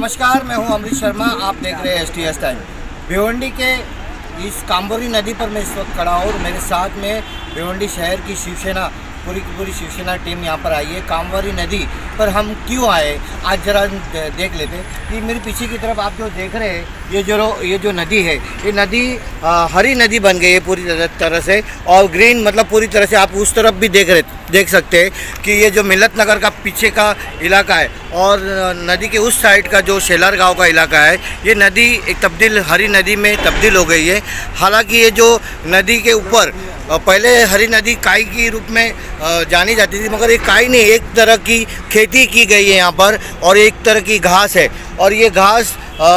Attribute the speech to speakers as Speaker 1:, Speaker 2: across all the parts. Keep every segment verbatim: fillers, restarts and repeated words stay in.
Speaker 1: नमस्कार, मैं हूं अमृत शर्मा। आप देख रहे हैं S T S time. Bhiwandi के इस कांबोरी नदी पर मैं इस वक्त खड़ा हूं और मेरे साथ में भिवंडी शहर की शिवसेना पूरी की पूरी शिवसेना टीम यहां पर आई है। कांबोरी नदी पर हम क्यों आए आज जरा देख लेते हैं कि मेरे पीछे की तरफ आप जो देख रहे हैं ये जो ये जो नदी है, ये नदी आ, हरी नदी बन गई है पूरी तरह से, और ग्रीन मतलब पूरी तरह से आप उस तरफ भी देख रहे देख सकते हैं कि ये जो मिलत नगर का पीछे का इलाका है और नदी के उस साइड का जो शेलार गांव का इलाका है, ये नदी एक तब्दील हरी नदी में तब्दील हो गई है। हालांकि ये जो नदी के ऊपर पहले हरी नदी काई के रूप में जानी जाती थी, मगर ये काई नहीं, एक तरह की खेती की गई है यहाँ पर और एक तरह की घास है और ये घास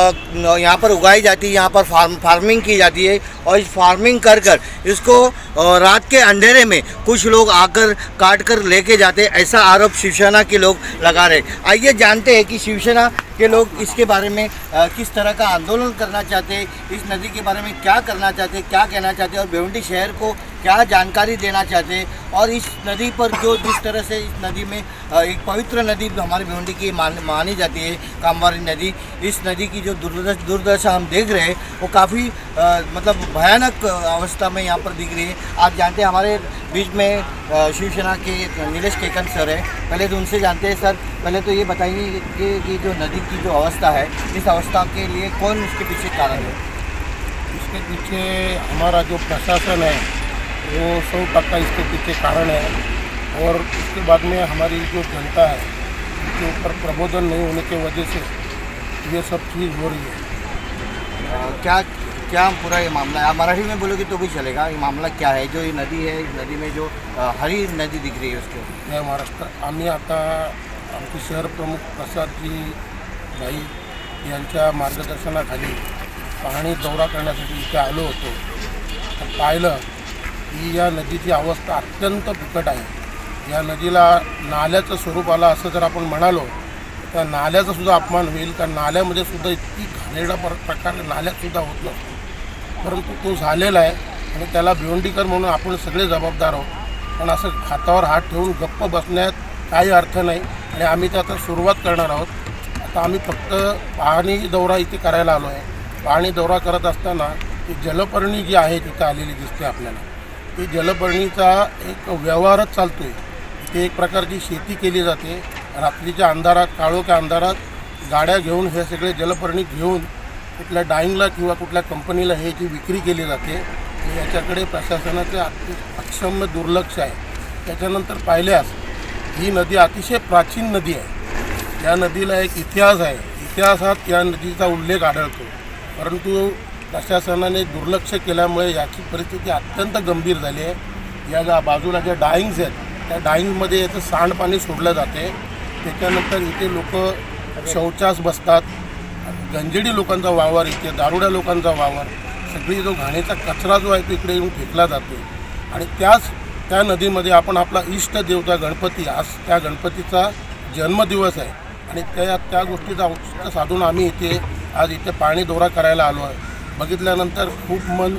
Speaker 1: यहाँ पर उगाई जाती है। यहाँ पर फार्म फार्मिंग की जाती है और इस फार्मिंग कर कर इसको रात के अंधेरे में कुछ लोग आकर काट कर लेके जाते, ऐसा आरोप शिवसेना के लोग लगा रहे। आइए जानते हैं कि शिवसेना के लोग इसके बारे में किस तरह का आंदोलन करना चाहते हैं, इस नदी के बारे में क्या करना चाहते हैं, क्या कहना चाहते हैं और भिवंडी शहर को क्या जानकारी देना चाहते हैं। और इस नदी पर जो जिस तरह से इस नदी में एक पवित्र नदी हमारी भिवंडी की मान, मानी जाती है कांबोरी नदी, इस नदी की जो दुर्दशा दुर्दशा हम देख रहे हैं वो काफ़ी मतलब भयानक अवस्था में यहाँ पर दिख रही है। आप जानते हैं हमारे बीच में शिवसेना के नीलेश केकन सर है, पहले तो उनसे जानते हैं। सर, पहले तो ये बताइए कि, कि जो नदी की जो अवस्था है, इस अवस्था के लिए कौन इसके पीछे कारण है?
Speaker 2: इसके पीछे हमारा जो प्रशासन है वो सौ टक्का इसके पीछे कारण है और उसके बाद में हमारी जो जनता है उसके ऊपर प्रबोधन नहीं होने की वजह से ये सब चीज़ हो रही है।
Speaker 1: आ, क्या क्या पूरा ये मामला है? आप मराठी में बोलोगे तो भी चलेगा। ये मामला क्या है? जो ये नदी है, इस नदी में जो आ, हरी नदी दिख रही है उसको
Speaker 2: जय महाराष्ट्र। आम्ही आता आमचे शहर प्रमुख प्रसादजी भाई यांच्या मार्गदर्शनाखाली पाहणी दौरा करण्यासाठी इथे आलो होतो, तर पाहिलं की या नदीची अवस्था अत्यंत बिकट आहे। या नदीला नाल्याचं स्वरूप आलं असं जर आपण म्हणालो तर नाल्याचा सुद्धा अपमान होईल, कारण नाल्यामध्ये सुद्धा इतकी घाणेरडा प्रकार नाल्यातसुद्धा होत नसतो, परंतु तो झालेला आहे आणि त्याला भिवंडीकर म्हणून आपण सगळे जबाबदार आहोत। पण असं हातावर हात ठेवून गप्प बसण्यात काही अर्थ नाही आणि आम्ही तर आता सुरुवात करणार आहोत। आता आम्ही फक्त पाहणी दौरा इथे करायला आलो आहे। पाहणी दौरा करत असताना ती जलपर्णी जी आहे तिथे आलेली दिसते आपल्याला, ती जलपर्णीचा एक व्यवहारच चालतो आहे। इथे एक प्रकारची शेती केली जाते, रात्रीच्या अंधारात काळोख्या अंधारात गाड्या घेऊन हे सगळे जलपर्णी घेऊन कुठल्या डाईंगला किंवा कुठल्या कंपनीला हे जी विक्री केली जाते, याच्याकडे प्रशासनाचे अक्षम्य दुर्लक्ष आहे। त्याच्यानंतर पाहिल्यास ही नदी अतिशय प्राचीन नदी आहे, या नदीला एक इतिहास आहे, इतिहासात या नदीचा उल्लेख आढळतो, परंतु प्रशासनाने दुर्लक्ष केल्यामुळे याची परिस्थिती अत्यंत गंभीर झाली आहे। या बाजूला ज्या डाईंग्स आहेत त्या डाईंगमध्ये याचं सांडपाणी सोडलं जाते, त्याच्यानंतर इथे लोक शौचास बसतात, गंजेडी लोकांचा वावर, इथे दारुड्या लोकांचा वावर, सगळी जो घाणीचा कचरा जो आहे तो इकडे येऊन फेकला जातो आणि त्याच त्या नदीमध्ये आपण आपला इष्ट देवता गणपती, आज त्या गणपतीचा जन्मदिवस आहे आणि त्या त्या गोष्टीचा औचित्य साधून आम्ही इथे आज इथे पाणी दौरा करायला आलो आहे। बघितल्यानंतर खूप मन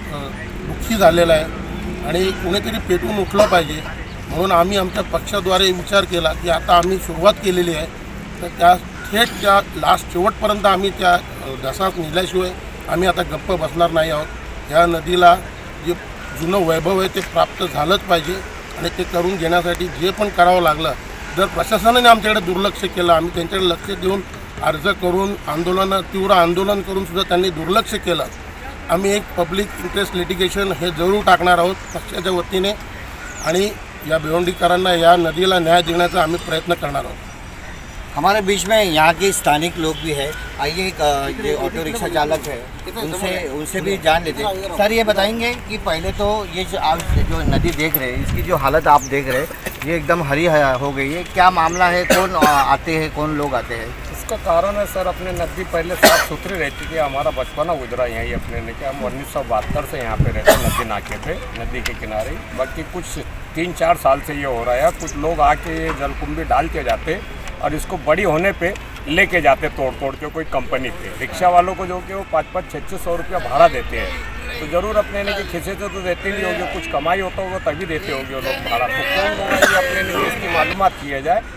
Speaker 2: दुःखी झालेलं आहे आणि कुणीतरी पेटून उठलं पाहिजे, म्हणून आम्ही आमच्या पक्षाद्वारे विचार केला की आता आम्ही सुरुवात केलेली आहे तर त्या थेट त्या लास्ट शेवटपर्यंत आम्ही त्या ढसात नेल्याशिवाय आम्ही आता गप्प बसणार नाही आहोत। या नदीला जे जुनं वैभव आहे ते प्राप्त झालंच पाहिजे आणि ते करून घेण्यासाठी जे पण करावं लागलं, जर प्रशासनाने आमच्याकडे दुर्लक्ष केलं, आम्ही त्यांच्याकडे लक्ष देऊन अर्ज करून आंदोलन तीव्र आंदोलन करून सुद्धा त्यांनी दुर्लक्ष केलं, आम्ही एक पब्लिक इंटरेस्ट लिटिगेशन हे जरूर टाकणार आहोत पक्षाच्या वतीने आणि या भिवंडीकरांना या नदीला न्याय देण्याचा आम्ही प्रयत्न करणार आहोत।
Speaker 1: हमारे बीच में यहाँ के स्थानिक लोग भी है। आइए, ये ऑटो रिक्शा चालक है, उनसे उनसे भी जान लेते हैं। सर, ये बताएंगे कि पहले तो ये जो आप जो नदी देख रहे हैं, इसकी जो हालत आप देख रहे हैं, ये एकदम हरी हो गई है, क्या मामला है? कौन आते हैं, कौन लोग आते हैं?
Speaker 3: इसका कारण है सर, अपने नदी पहले साफ सुथरी रहती थी, हमारा बचपना गुजरा यहीं अपने ने कि हम उन्नीस सौ बहत्तर से यहाँ पे रहते हैं नदी नाके पे, नदी के किनारे। बाकी कुछ तीन चार साल से ये हो रहा है, कुछ लोग आके ये जलकुंभी डाल के जाते और इसको बड़ी होने पे लेके जाते तोड़ तोड़ के कोई कंपनी पे। रिक्शा वालों को जो कि वो पाँच पाँच छः छः सौ रुपया भाड़ा देते हैं, तो ज़रूर अपने ने कि खिसे से तो देते नहीं होंगे, कुछ कमाई होता होगा तभी देते होंगे वो लोग भाड़ा। तो कौन होगा ये अपने लिए इसकी मालूमात किया जाए।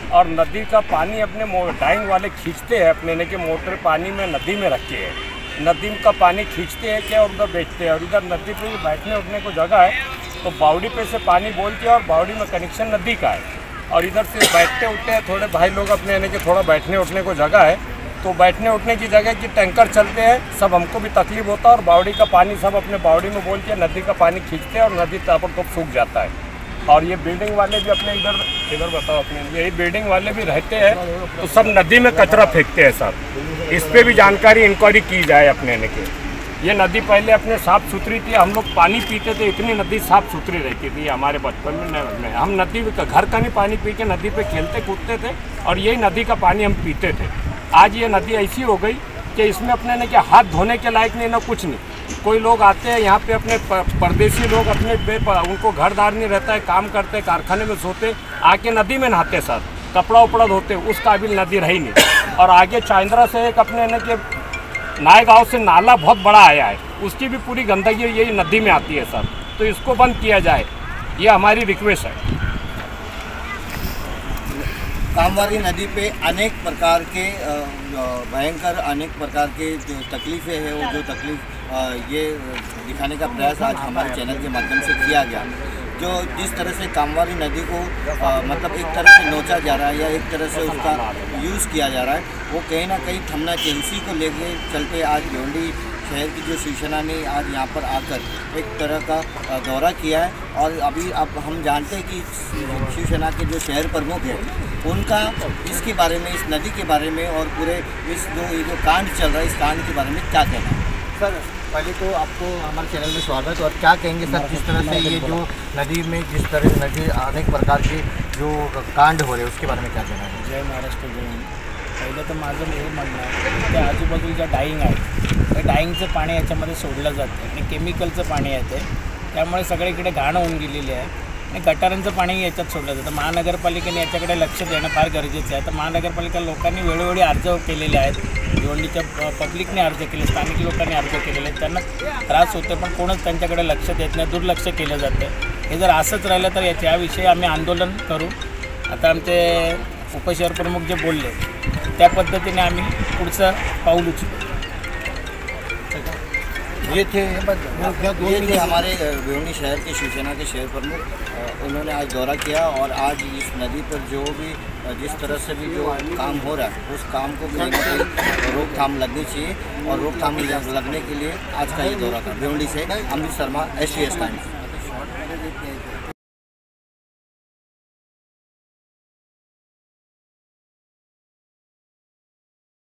Speaker 3: और नदी का पानी अपने डाइंग वाले खींचते हैं अपने ने कि मोटर पानी में नदी में रखे हैं, नदी का पानी खींचते हैं क्या और उधर बेचते हैं। और इधर नदी पे बैठने उठने को जगह है तो बावड़ी पे से पानी बोलते हैं और बावड़ी में कनेक्शन नदी का है। और इधर से बैठते उठते हैं थोड़े भाई लोग अपने यानी कि थोड़ा बैठने उठने को जगह है तो बैठने उठने की जगह की टैंकर चलते हैं, सब हमको भी तकलीफ होता है। और बावड़ी का पानी सब अपने बावड़ी में बोल के नदी का पानी खींचते हैं और नदी तापर तो सूख जाता है। और ये बिल्डिंग वाले भी अपने इधर इधर बताओ अपने यही बिल्डिंग वाले भी रहते हैं तो सब नदी में कचरा फेंकते हैं सब। इस पर भी जानकारी इंक्वायरी की जाए अपने ने के। ये नदी पहले अपने साफ़ सुथरी थी, हम लोग पानी पीते थे, इतनी नदी साफ़ सुथरी रहती थी हमारे बचपन में। हम नदी का घर का नहीं पानी पी के नदी पे खेलते कूदते थे और यही नदी का पानी हम पीते थे। आज ये नदी ऐसी हो गई कि इसमें अपने ने क्या हाथ धोने के लायक नहीं ना कुछ नहीं। कोई लोग आते हैं यहाँ पे अपने परदेशी लोग अपने बे उनको घरदार नहीं रहता है, काम करते कारखाने में सोते, आके नदी में नहाते सर, कपड़ा उपड़ा धोते, उस काबिल नदी रही नहीं। और आगे चांद्रा से एक अपने ने कि नाय गाँव से नाला बहुत बड़ा आया है, उसकी भी पूरी गंदगी यही नदी में आती है सर, तो इसको बंद किया जाए, ये हमारी रिक्वेस्ट है।
Speaker 1: कामवारी नदी पे अनेक प्रकार के भयंकर अनेक प्रकार के जो तकलीफ़ें हैं वो जो तकलीफ़ ये दिखाने का प्रयास आज हमारे चैनल के माध्यम से किया गया। जो जिस तरह से कामवारी नदी को आ, मतलब एक तरह से नोचा जा रहा है या एक तरह से उसका यूज़ किया जा रहा है, वो कहीं ना कहीं थमना चाहिए। उसी को लेके चलते आज भिवंडी शहर की जो शिवसेना ने आज यहाँ पर आकर एक तरह का दौरा किया है। और अभी अब हम जानते हैं कि शिवसेना के जो शहर प्रमुख हैं उनका इसके बारे में, इस नदी के बारे में और पूरे इस जो ये जो कांड चल रहा है इस कांड के बारे में क्या कहना है? सर पहले तो आपको हमारे चैनल में स्वागत। और क्या कहेंगे सर जिस तरह से ये जो नदी में जिस तरह से नदी अनेक प्रकार के जो कांड हो रहे हैं उसके बारे में क्या कहना है?
Speaker 4: जय महाराष्ट्र जय हिंद। पहिलं तर माझं हे म्हणणं आहे त्या आजूबाजूच्या डाईंग आहे त्या डाईंगचं पाणी याच्यामध्ये सोडलं जातं आणि केमिकलचं पाणी येते, त्यामुळे सगळीकडे घाण होऊन गेलेली आहे आणि गटारांचं पाणी याच्यात सोडलं जातं। महानगरपालिकेने याच्याकडे लक्ष देणं फार गरजेचं आहे। तर महानगरपालिका लोकांनी वेळोवेळी अर्ज केलेले आहेत, भिवंडीच्या पब्लिकने अर्ज केले, स्थानिक लोकांनी अर्ज केलेले आहेत, त्यांना त्रास होतो पण कोणच त्यांच्याकडे लक्ष देत नाही, दुर्लक्ष केलं जातं। हे जर असंच राहिलं तर याच्याविषयी आम्ही आंदोलन करू। आता आमचे उपशहर प्रमुख जे बोलले त्या पद्धतीने आम्ही पुढचं पाऊल उचलू।
Speaker 1: ये थे ये थे हमारे भिवंडी शहर के शिवसेना के शहर प्रमुख। उन्होंने आज दौरा किया और आज इस नदी पर जो भी जिस तरह से भी जो काम हो रहा है उस काम को कहीं ना कहीं रोकथाम लगनी चाहिए और रोकथाम लगने के लिए आज का ये दौरा था। भिवंडी से Amrit Sharma, S T S times.